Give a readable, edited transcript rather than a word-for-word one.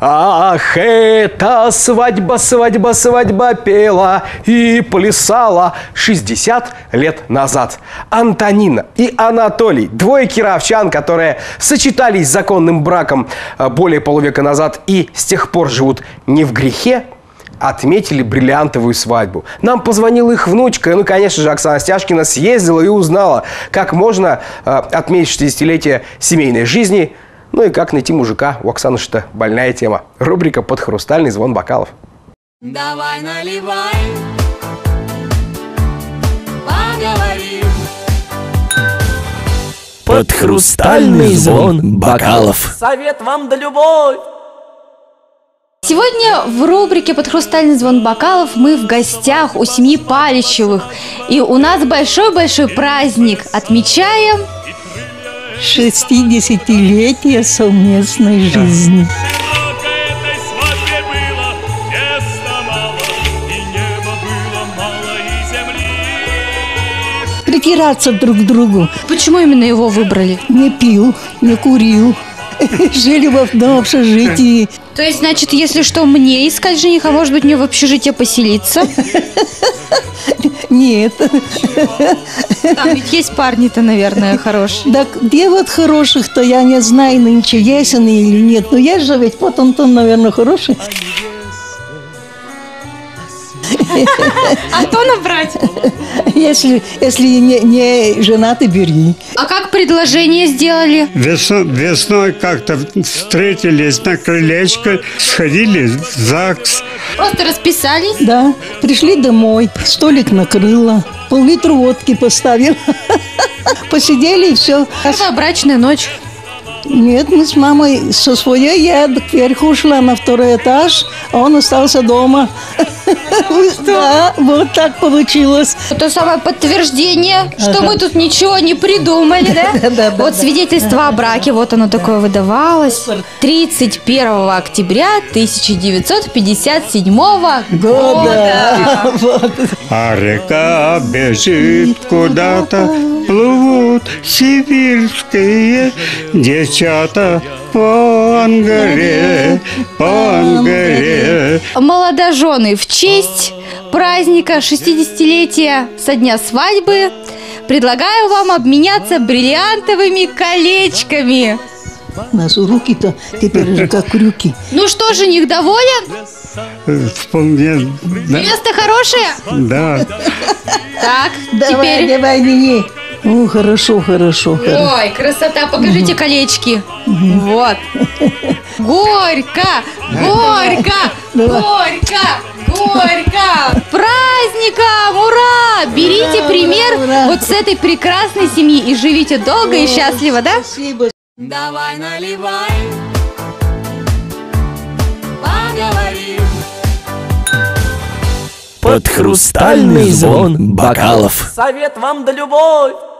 Ах, эта свадьба, свадьба, свадьба пела и плясала 60 лет назад. Антонина и Анатолий, двое кировчан, которые сочетались с законным браком более полувека назад и с тех пор живут не в грехе, отметили бриллиантовую свадьбу. Нам позвонила их внучка, ну, конечно же, Оксана Стяжкина съездила и узнала, как можно отметить 60-летие семейной жизни. Ну и как найти мужика? У Оксаны что больная тема. Рубрика «Под хрустальный звон бокалов». Давай наливай, поговорим. Под хрустальный звон бокалов. Совет вам да любовь. Сегодня в рубрике «Под хрустальный звон бокалов» мы в гостях у семьи Паличевых. И у нас большой-большой праздник. Отмечаем 60-летие совместной жизни. Притираться друг к другу. Почему именно его выбрали? Не пил, не курил. Жили в одном общежитии. То есть, значит, если что, мне искать жениха, может быть, мне в общежитие поселиться? Нет. Там ведь есть парни-то, наверное, хорошие. Так где вот хороших-то, я не знаю, нынче есть они или нет. Но есть же ведь, вот Антон, наверное, хороший. Антона брать? Если не женатый, бери. А как предложение сделали? Весной как-то встретились на крылечко, сходили в ЗАГС. Просто расписались? Да, пришли домой, столик накрыла, пол-литра водки поставил. Посидели и все. Первая брачная ночь. Нет, мы с мамой со своей, я кверху ушла на второй этаж, а он остался дома. Да, вот так получилось. Это самое подтверждение, что мы тут ничего не придумали, да? Вот свидетельство о браке, вот оно такое выдавалось. 31 октября 1957 года. А река бежит куда-то, плывут сибирские девчата по Ангаре, по Ангаре. Молодожены, в честь праздника 60-летия со дня свадьбы предлагаю вам обменяться бриллиантовыми колечками. У нас руки-то теперь уже как крюки. Ну что, жених доволен? Вполне. Место хорошее? Да. Так, Давай, теперь... давай, мини. О, хорошо. Ой, красота, покажите колечки. Вот. Горько, горько, горько, горько. Праздником, ура! Берите пример вот с этой прекрасной семьи и живите долго и счастливо, да? Спасибо. Давай наливай, поговорим. Под хрустальный звон бокалов. Совет вам да любовь.